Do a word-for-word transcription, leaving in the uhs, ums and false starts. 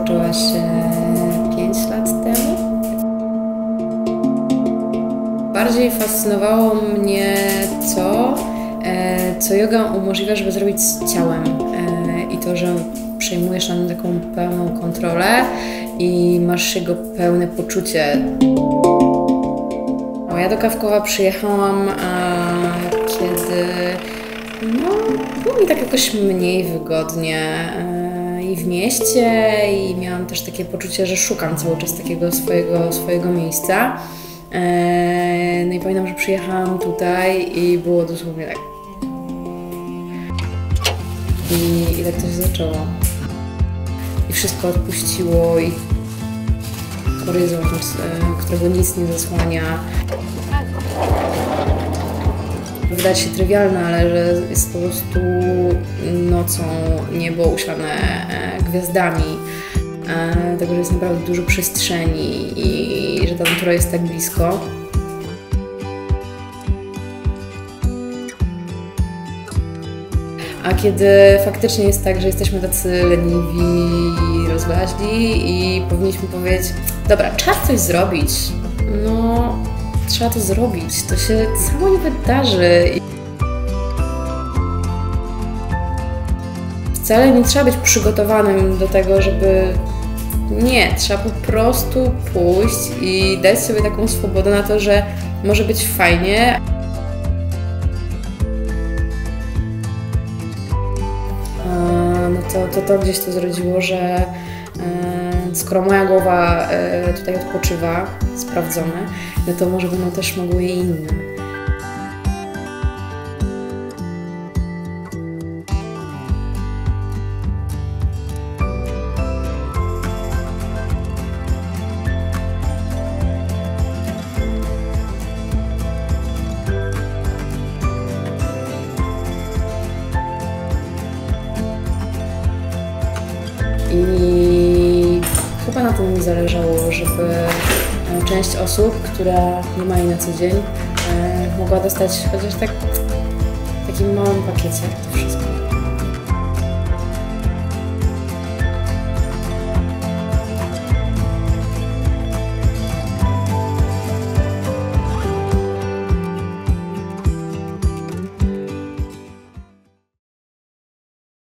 zaczęła się pięć lat temu. Bardziej fascynowało mnie to, co joga umożliwia, żeby zrobić z ciałem i to, że przejmujesz nam taką pełną kontrolę i masz jego pełne poczucie. Ja do Kawkowa przyjechałam, kiedy no, było mi tak jakoś mniej wygodnie i w mieście i miałam też takie poczucie, że szukam cały czas takiego swojego, swojego miejsca. No i pamiętam, że przyjechałam tutaj i było dosłownie tak. I, i tak to się zaczęło. I wszystko odpuściło i horyzont, którego nic nie zasłania. Wydaje się trywialne, ale że jest po prostu nocą niebo usiane gwiazdami. Tego, że jest naprawdę dużo przestrzeni i że ta natura jest tak blisko. A kiedy faktycznie jest tak, że jesteśmy tacy leniwi i rozlaźli i powinniśmy powiedzieć, dobra, czas coś zrobić, no trzeba to zrobić, to się samo nie wydarzy. Wcale nie trzeba być przygotowanym do tego, żeby... Nie, trzeba po prostu pójść i dać sobie taką swobodę na to, że może być fajnie. No to, to, to gdzieś to zrodziło, że skoro moja głowa tutaj odpoczywa, sprawdzone, no to może będą też mogły i inne. I chyba na tym mi zależało, żeby część osób, która nie ma jej na co dzień, mogła dostać chociaż tak w takim małym pakiecie to wszystko.